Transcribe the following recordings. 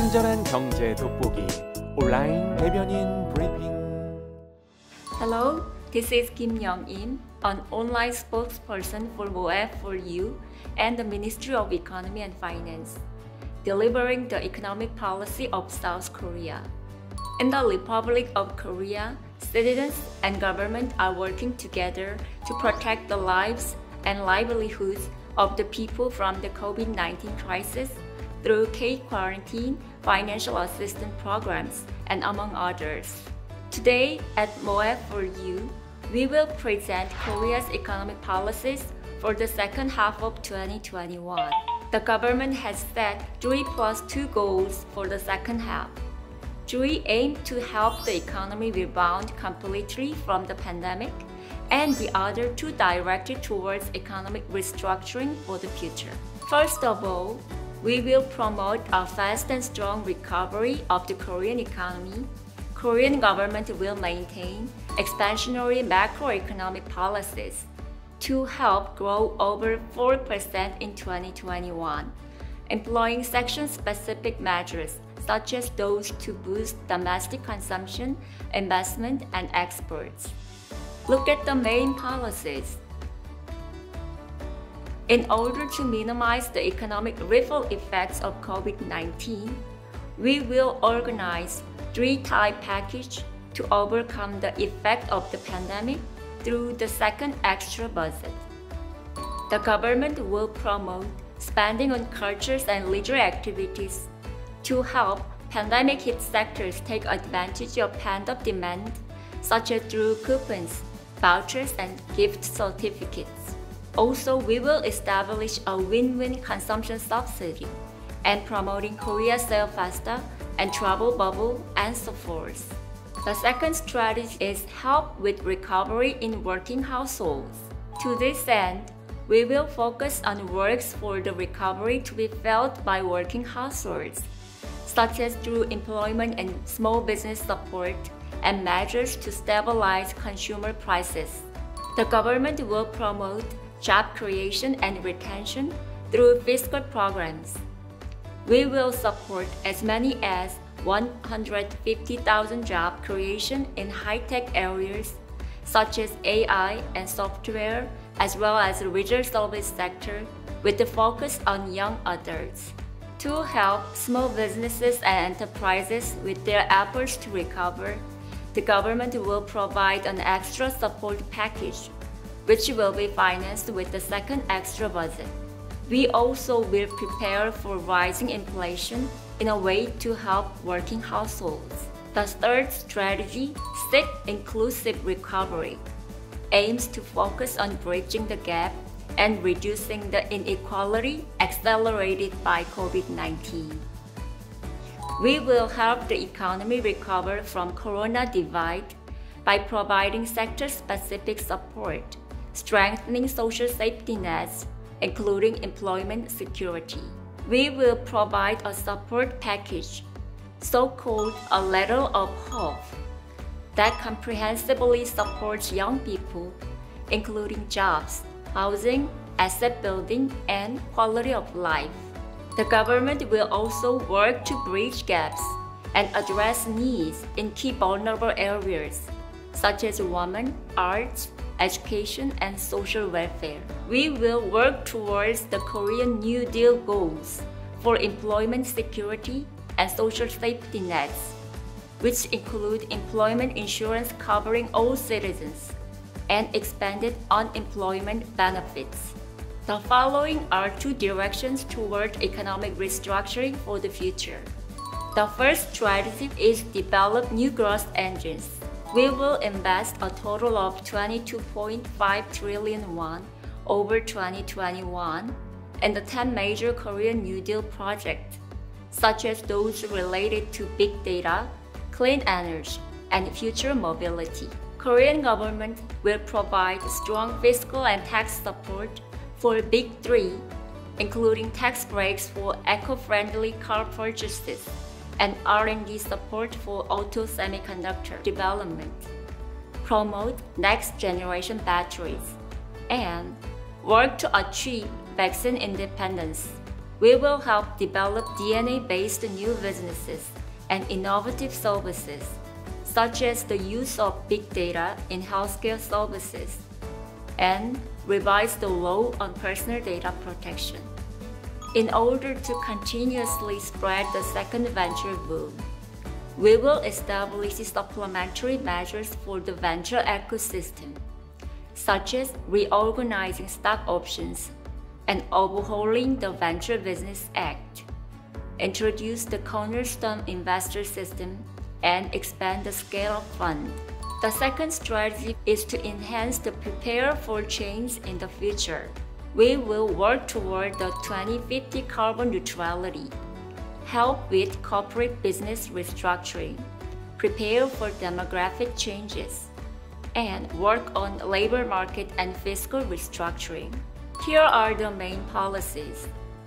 친절한 경제 돋보기 온라인 대변인 브리핑. Hello, this is Kim Young-in, an online spokesperson for MOF4U and the Ministry of Economy and Finance, delivering the economic policy of South Korea. In the Republic of Korea, citizens and government are working together to protect the lives and livelihoods of the people from the COVID-19 crisis through K-quarantine, financial assistance programs, and among others. Today at MOF4U, we will present Korea's economic policies for the second half of 2021. The government has set 3+2 goals for the second half. 3 aim to help the economy rebound completely from the pandemic, and the other 2 directed towards economic restructuring for the future. First of all, we will promote a fast and strong recovery of the Korean economy. Korean government will maintain expansionary macroeconomic policies to help grow over 4% in 2021, employing section-specific measures such as those to boost domestic consumption, investment, and exports. Look at the main policies. In order to minimize the economic ripple effects of COVID-19, we will organize 3-type package to overcome the effect of the pandemic through the second extra budget. The government will promote spending on cultures and leisure activities to help pandemic-hit sectors take advantage of pent-up demand, such as through coupons, vouchers, and gift certificates. Also, we will establish a win-win consumption subsidy and promoting Korea Sail Fasta and Travel Bubble and so forth. The second strategy is help with recovery in working households. To this end, we will focus on works for the recovery to be felt by working households, such as through employment and small business support and measures to stabilize consumer prices. The government will promote job creation and retention through fiscal programs. We will support as many as 150,000 job creation in high-tech areas such as AI and software, as well as the leisure service sector with the focus on young adults. To help small businesses and enterprises with their efforts to recover, the government will provide an extra support package, which will be financed with the second extra budget. We also will prepare for rising inflation in a way to help working households. The third strategy, Seek Inclusive Recovery, aims to focus on bridging the gap and reducing the inequality accelerated by COVID-19. We will help the economy recover from Corona divide by providing sector-specific support, strengthening social safety nets, including employment security. We will provide a support package, so-called a Letter of Hope, that comprehensively supports young people, including jobs, housing, asset building, and quality of life. The government will also work to bridge gaps and address needs in key vulnerable areas, such as women, arts, education, and social welfare. We will work towards the Korean New Deal goals for employment security and social safety nets, which include employment insurance covering all citizens and expanded unemployment benefits. The following are 2 directions toward economic restructuring for the future. The first strategy is develop new growth engines. We will invest a total of 22.5 trillion won over 2021 in the 10 major Korean New Deal projects, such as those related to big data, clean energy, and future mobility. Korean government will provide strong fiscal and tax support for Big 3, including tax breaks for eco-friendly car purchases and R&D support for auto semiconductor development, promote next-generation batteries, and work to achieve vaccine independence. We will help develop DNA-based new businesses and innovative services, such as the use of big data in healthcare services, and revise the law on personal data protection. In order to continuously spread the second venture boom, we will establish supplementary measures for the venture ecosystem, such as reorganizing stock options and overhauling the Venture Business Act, introduce the Cornerstone Investor System, and expand the scale of fund. The second strategy is to enhance the prepare for change in the future. We will work toward the 2050 carbon neutrality, help with corporate business restructuring, prepare for demographic changes, and work on labor market and fiscal restructuring. Here are the main policies.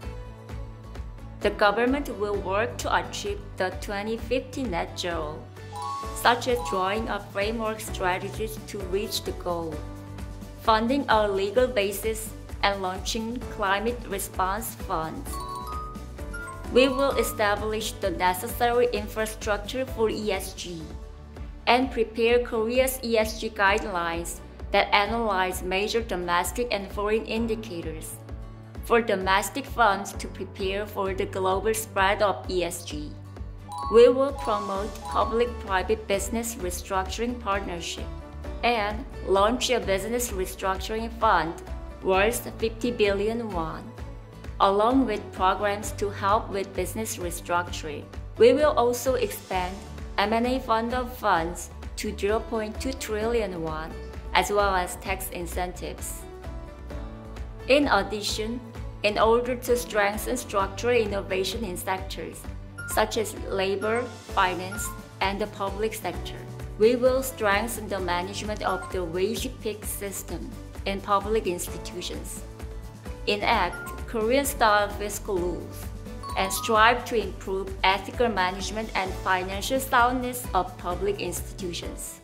The government will work to achieve the 2050 net zero, such as drawing up framework strategies to reach the goal, funding our legal basis, and launching climate response funds. We will establish the necessary infrastructure for ESG and prepare Korea's ESG guidelines that analyze major domestic and foreign indicators for domestic funds to prepare for the global spread of ESG. We will promote public-private business restructuring partnership and launch a business restructuring fund worth 50 billion won, along with programs to help with business restructuring. We will also expand M&A fund of funds to 0.2 trillion won, as well as tax incentives. In addition, in order to strengthen structural innovation in sectors such as labor, finance, and the public sector, we will strengthen the management of the wage peak system in public institutions, enact Korean-style fiscal rules, and strive to improve ethical management and financial soundness of public institutions.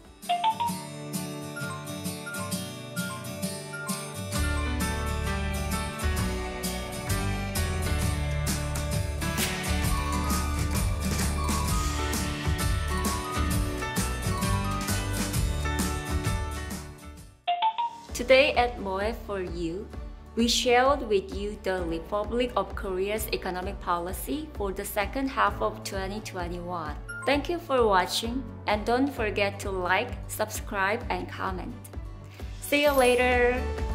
Today at MOE for You, we shared with you the Republic of Korea's economic policy for the second half of 2021. Thank you for watching, and don't forget to like, subscribe, and comment. See you later!